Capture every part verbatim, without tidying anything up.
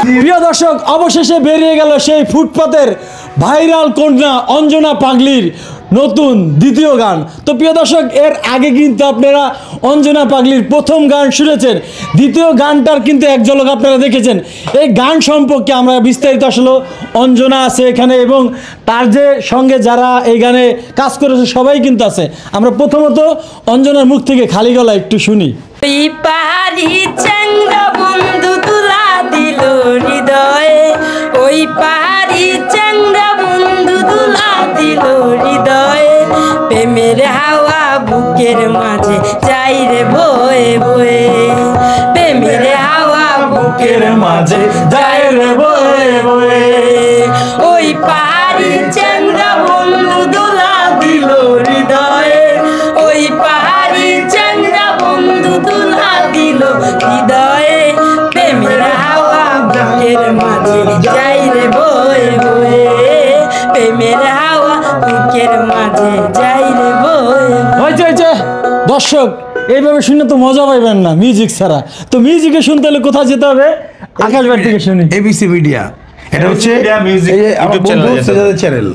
প্রিয় দর্শক, অবশেষে বেরিয়ে গেল সেই ফুটপাতের ভাইরাল কন্যা অঞ্জনা পাগলির নতুন দ্বিতীয় গান। তো প্রিয় দর্শক, এর আগে কিন্তু আপনারা অঞ্জনা পাগলির প্রথম গান শুনেছেন, দ্বিতীয় গানটার কিন্তু এক ঝলক আপনারা দেখেছেন। এই গান সম্পর্কে আমরা বিস্তারিত আসলে অঞ্জনা আছে এখানে এবং তার যে সঙ্গে যারা এই গানে কাজ করেছে সবাই কিন্তু আছে। আমরা প্রথমত অঞ্জনার মুখ থেকে খালি গলা একটু শুনি। ওই পাহাড়ি চ্যাংড়া বন্ধু তুলা দিল হৃদয়ে, ওই পাহাড়ি চ্যাংড়া বন্ধু তুলা দিল হৃদয়ে, প্রেমের হাওয়া বুকের মাঝে যাই রে বয়ে বয়ে, প্রেমের হাওয়া বুকের মাঝে যাই রে বয়ে বয়ে, ওই পাহাড়ি চ্যাংড়া বন্ধু তুলা দিল হৃদয়ে, ওই পাহাড়ি চ্যাংড়া বন্ধু তুলা দিল হৃদয়ে, প্রেমের হাওয়া বুকের মাঝে যাই রে বয়ে বয়ে, প্রেমের হাওয়া বুকের মাঝে যাই রে বয়ে। হয়েছে হয়েছে দর্শক, এইভাবে শুনে তো মজা পাইবেন না মিউজিক ছাড়া। তো মিউজিকে শুনতে হলে কোথায় যেতে হবে? আকাশবাড়ি থেকে শুনি। এবিসি মিডিয়া, এটা হচ্ছে চ্যানেল।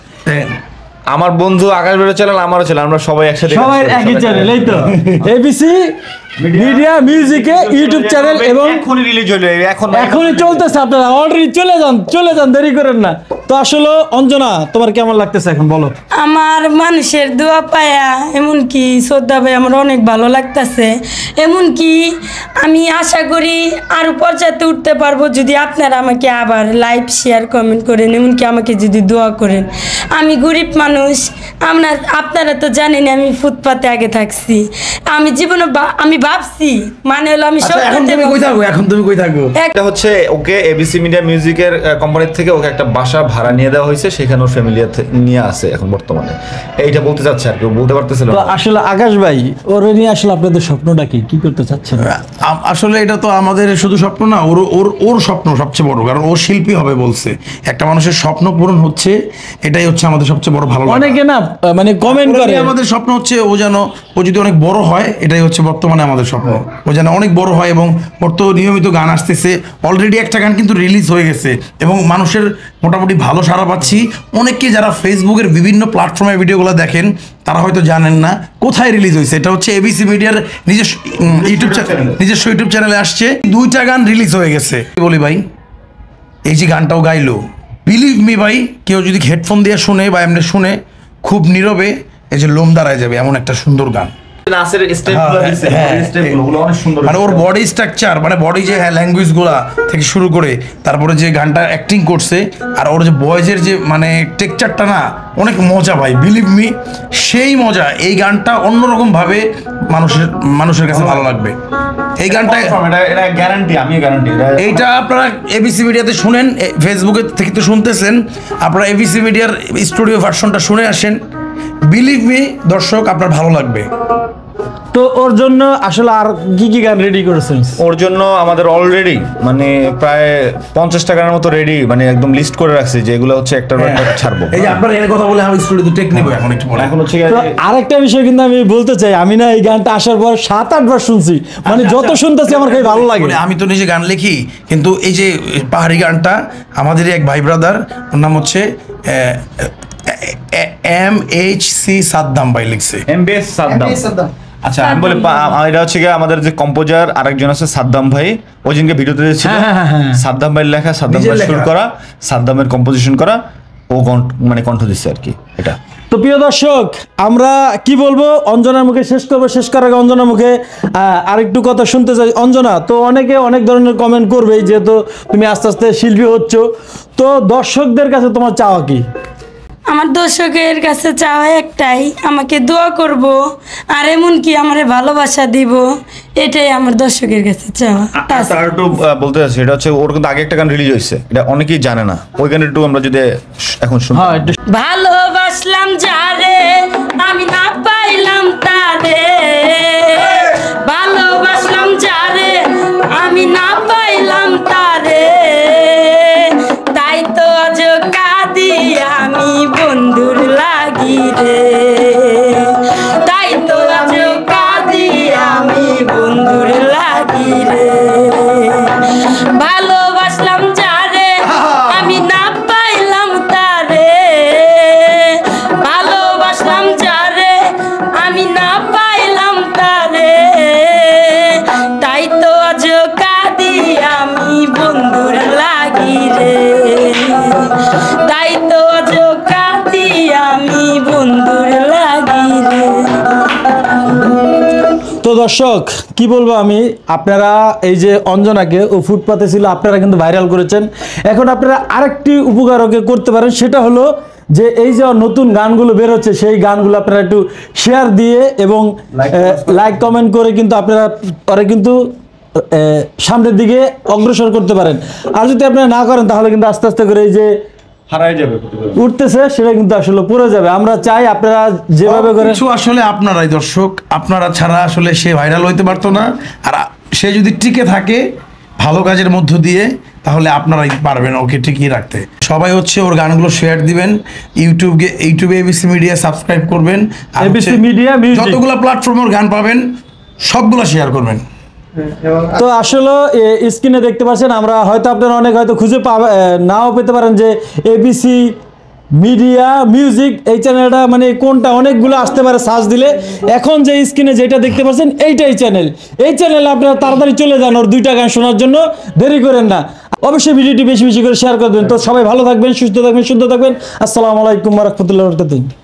আমার বন্ধু আকাশ বেরো চ্যানেল, আমারও চ্যানেল, আমরা সবাই একসাথে, সবাই একই চ্যানেল, এই তো এবিসি মিডিয়া মিউজিকে ইউটিউব চ্যানেল এবং এখনই রিলিজ হলো, এখন এখনই চলতেছে। আপনারা অলরেডি চলে যান, চলে যান, দেরি করেন না। তো আসলে অঞ্জনা, তোমার কেমন লাগতেছে এখন বলো? আমার মানুষের দোয়া পায়া এমনকি শ্রদ্ধা ভাই আমার অনেক ভালো লাগতেছে, এমনকি আমি আশা করি আরও পর্যায়ে উঠতে পারবো যদি আপনারা আমাকে আবার লাইভ শেয়ার কমেন্ট করেন, এমনকি আমাকে যদি দোয়া করেন। আমি গরিব মানুষ, আপনার আপনারা তো জানেন আমি ফুটপাতে আগে থাকছি, আমি জীবনে আমি ভাবছি মানে হলো আমি সব এখন তুমি কই থাকো, এখন তুমি কই থাকো? এটা হচ্ছে ওকে এবিসি মিডিয়া মিউজিকের কোম্পানির থেকে ওকে একটা বাসা ভাড়া নিয়ে দেওয়া হয়েছে, সেখানে ওর ফ্যামিলি নিয়ে আছে এখন বর্তমানে। এইটা বলতে চাচ্ছে আর কি, বলতে পারতেছিল তো আসলে আকাশ ভাই, ওর নিয়ে আসলে আপনাদের স্বপ্নটা কি, কি করতে চাচ্ছেন? আসলে এটা তো আমাদের শুধু স্বপ্ন না, ওর ওর ওর স্বপ্ন সবচেয়ে বড়, কারণ ও শিল্পী হবে বলছে। একটা মানুষের স্বপ্ন পূরণ হচ্ছে, এটাই হচ্ছে আমাদের সবচেয়ে বড় ভালো লাগা। অনেকে না মানে কমেন্ট করে আমাদের স্বপ্ন হচ্ছে ও যেন, ও যদি অনেক বড় হয়, এটাই হচ্ছে বর্তমানে আমাদের স্বপ্ন, ও যেন অনেক বড় হয়। এবং ওর তো নিয়মিত গান আসতেছে, অলরেডি একটা গান কিন্তু রিলিজ হয়ে গেছে এবং মানুষের মোটামুটি ভালো সাড়া পাচ্ছি। অনেকে যারা ফেসবুকের বিভিন্ন প্ল্যাটফর্মে ভিডিওগুলো দেখেন তারা হয়তো জানেন না কোথায় রিলিজ হয়েছে। এটা হচ্ছে এবিসি মিডিয়ার নিজস্ব ইউটিউব চ্যানেল, নিজস্ব ইউটিউব চ্যানেলে আসছে। দুইটা গান রিলিজ হয়ে গেছে। বলি ভাই, এই যে গানটাও গাইলো, বিলিভ মি ভাই, কেউ যদি হেডফোন দিয়ে শুনে বা এমনি শুনে খুব নীরবে এই যে লোম দাঁড়ায় যাবে, এমন একটা সুন্দর গান। মানে ওর বডি স্ট্রাকচার, মানে বডি যে ল্যাঙ্গুয়েজ গুলা থেকে শুরু করে তারপরে যে গানটা অ্যাক্টিং করছে, আর ওর যে ভয়েসের যে মানে টেক্সচারটা না, অনেক মজা ভাই, বিলিভ মি, সেই মজা। এই গানটা অন্যরকম ভাবে মানুষের মানুষের কাছে ভালো লাগবে। এই গানটা এটা গ্যারান্টি, আমি গ্যারান্টি। এইটা আপনারা এবিসি মিডিয়াতে শুনেন, ফেসবুকে থেকে তো শুনতেছেন, আপনারা এবিসি মিডিয়ার স্টুডিও ভার্সনটা শুনে আসেন, বিলিভ মি দর্শক, আপনার ভালো লাগবে। তো ওর জন্য আসলে আর কি কি গান রেডি করেছেন? ওর জন্য আমাদের অলরেডি মানে প্রায় পঞ্চাশটা গানের মতো রেডি, মানে একদম লিস্ট করে রাখছি যে এগুলো হচ্ছে একটার পর একটা ছাড়বো। এই যে আপনার এর কথা বলে আমি স্টুডিওতে টেক নিব এখন একটু পরে। এখন হচ্ছে আরেকটা বিষয় কিন্তু আমি বলতে চাই, আমি না এই গানটা আসার পর সাত আট বার শুনছি, মানে যত শুনতেছি আমার খুব ভালো লাগে। আমি তো নিজে গান লিখি, কিন্তু এই যে পাহাড়ি গানটা আমাদেরই এক ভাই ব্রাদার, ওর নাম হচ্ছে এম এইচ সি সাদ্দাম ভাই লিখছে। M B S Saddam. আচ্ছা, আমি বলি এটা হচ্ছে কি আমাদের যে কম্পোজার আরেকজন আছে সাদ্দাম ভাই, ওই দিনকে ভিডিওতে ছিল সাদ্দাম ভাইয়ের লেখা, সাদ্দাম ভাই সুর করা, সাদ্দামের কম্পোজিশন করা, ও মানে কণ্ঠ দিচ্ছে আর কি এটা। তো প্রিয় দর্শক, আমরা কি বলবো, অঞ্জনার মুখে শেষ করবো। শেষ করার আগে অঞ্জনার মুখে আরেকটু কথা শুনতে চাই। অঞ্জনা, তো অনেকে অনেক ধরনের কমেন্ট করবেই, যেহেতু তুমি আস্তে আস্তে শিল্পী হচ্ছ, তো দর্শকদের কাছে তোমার চাওয়া কি? আমার দর্শকের কাছে চাওয়া একটাই, আমাকে দোয়া করব আর এমনকি আমারে ভালোবাসা দিব, এটাই আমার দর্শকের কাছে চাওয়া। তার একটু বলতে চাচ্ছি, এটা হচ্ছে ওর কিন্তু আগে একটা গান রিলিজ হয়েছে, এটা অনেকেই জানে না, ওই গানের একটু আমরা যদি এখন শুনি। ভালোবাসলাম যারে আমি না পাইলাম তারে, ভালোবাসলাম যারে আমি না পাইলাম তারে, তাই তো আজ কাঁদি আমি বন্ধুর লাগি রে, তাই তো আজ কাঁদি আমি বন্ধুর লাগি রে, ভালোবাসলাম তো দর্শক কি বলবো আমি, আপনারা এই যে অঞ্জনাকে ও ফুটপাতে ছিল আপনারা কিন্তু ভাইরাল করেছেন, এখন আপনারা আরেকটি উপকার ওকে করতে পারেন, সেটা হলো যে এই যে নতুন গানগুলো বের হচ্ছে সেই গানগুলো আপনারা একটু শেয়ার দিয়ে এবং লাইক কমেন্ট করে কিন্তু আপনারা পরে কিন্তু আহ, সামনের দিকে অগ্রসর করতে পারেন। আর যদি আপনারা না করেন তাহলে কিন্তু আস্তে আস্তে করে এই যে হারাই যাবে। উঠতেছে সেটা কিন্তু আসলে পড়ে যাবে। আমরা চাই আপনারা যেভাবে করে কিছু আসলে আপনারাই দর্শক, আপনারা ছাড়া আসলে সে ভাইরাল হইতে পারতো না। আর সে যদি টিকে থাকে ভালো কাজের মধ্য দিয়ে তাহলে আপনারাই পারবেন ওকে টিকিয়ে রাখতে। সবাই হচ্ছে ওর গানগুলো শেয়ার দিবেন, ইউটিউবে ইউটিউবে এবিসি মিডিয়া সাবস্ক্রাইব করবেন, আর এবিসি মিডিয়া মিউজিক যতগুলো প্ল্যাটফর্মে ওর গান পাবেন সবগুলো শেয়ার করবেন। তো আসলে স্ক্রিনে দেখতে পাচ্ছেন, আমরা হয়তো আপনারা অনেক হয়তো খুঁজে পাবে নাও পেতে পারেন যে এবিসি মিডিয়া মিউজিক এই চ্যানেলটা মানে কোনটা, অনেকগুলো আসতে পারে সার্চ দিলে। এখন যে স্ক্রিনে যেটা দেখতে পাচ্ছেন এইটাই চ্যানেল, এই চ্যানেলে আপনারা তাড়াতাড়ি চলে যান ওর দুইটা গান শোনার জন্য, দেরি করেন না। অবশ্যই ভিডিওটি বেশি বেশি করে শেয়ার করবেন। তো সবাই ভালো থাকবেন, সুস্থ থাকবেন, সুন্দর থাকবেন। আসসালামু আলাইকুম ওয়া রাহমাতুল্লাহি ওয়া বারাকাতুহু।